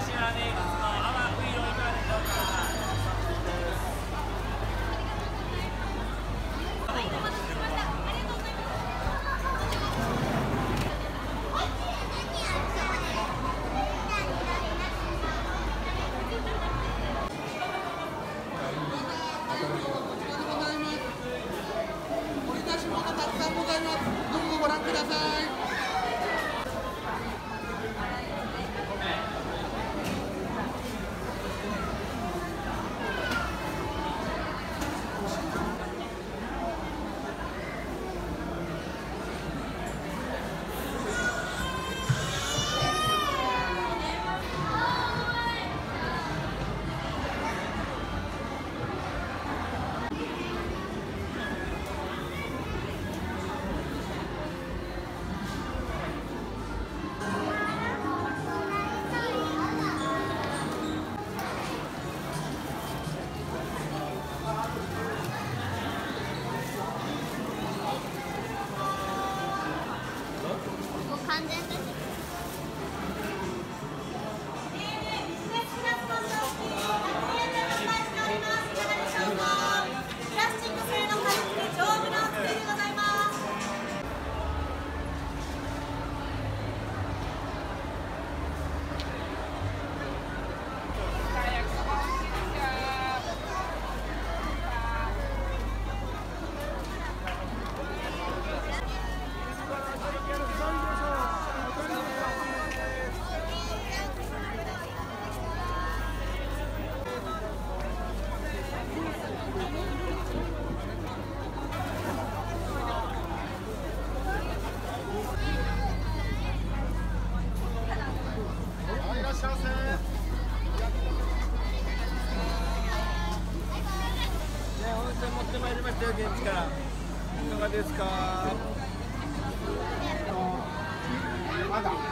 現地からいかがですか。まだ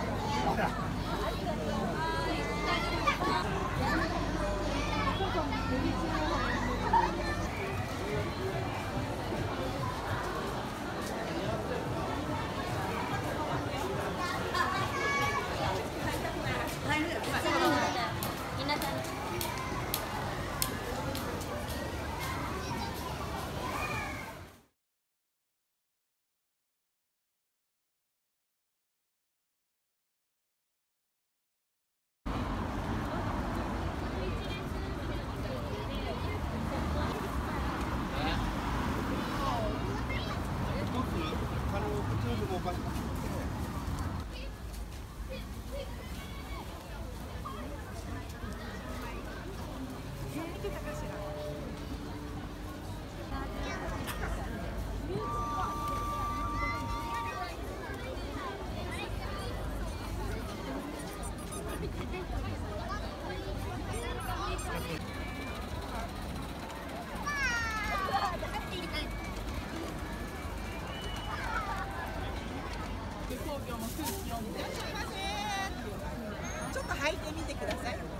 ちょっと履いてみてください。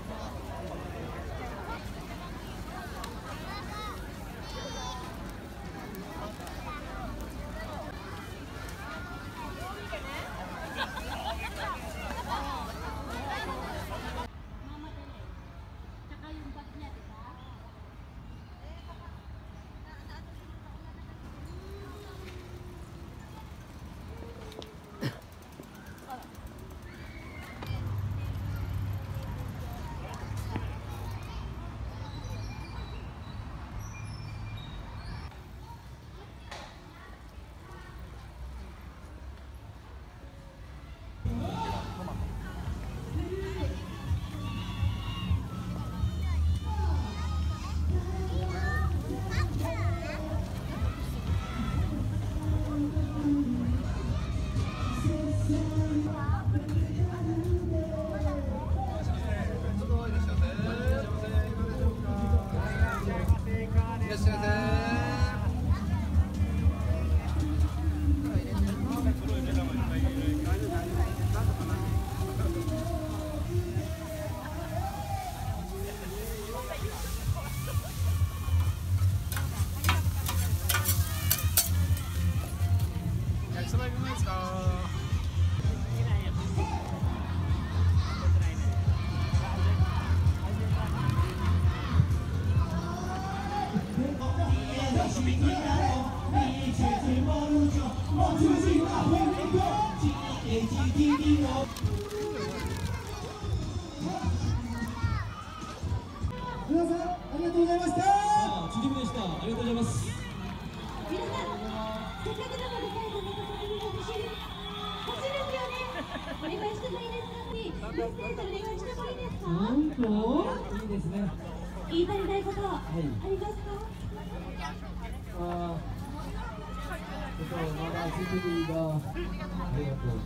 HTV の皆さんありがとうございました。チリムでした。ありがとうございます。 皆さん、せっかくなので最後に走るんですよね。お願いしてもいいですかって、メッセージお願いしてもいいですか。 本当いいですね。 言い足りないこと、ありますか。 まだチリムがありがとう。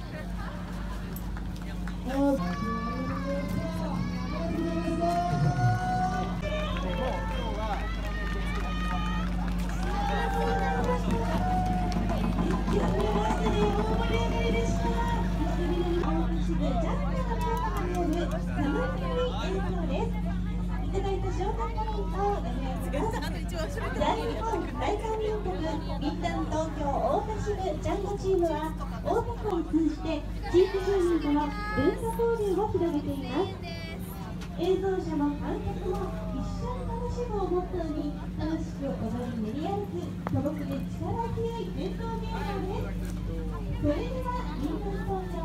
東京太田支部ジャンゴチームは大田区を通じて地域住民との文化交流を広げています。映像者も観客も一緒に楽しむをモットーに楽しく踊り練り歩く素朴で力強い伝統芸能です。それでは民間東京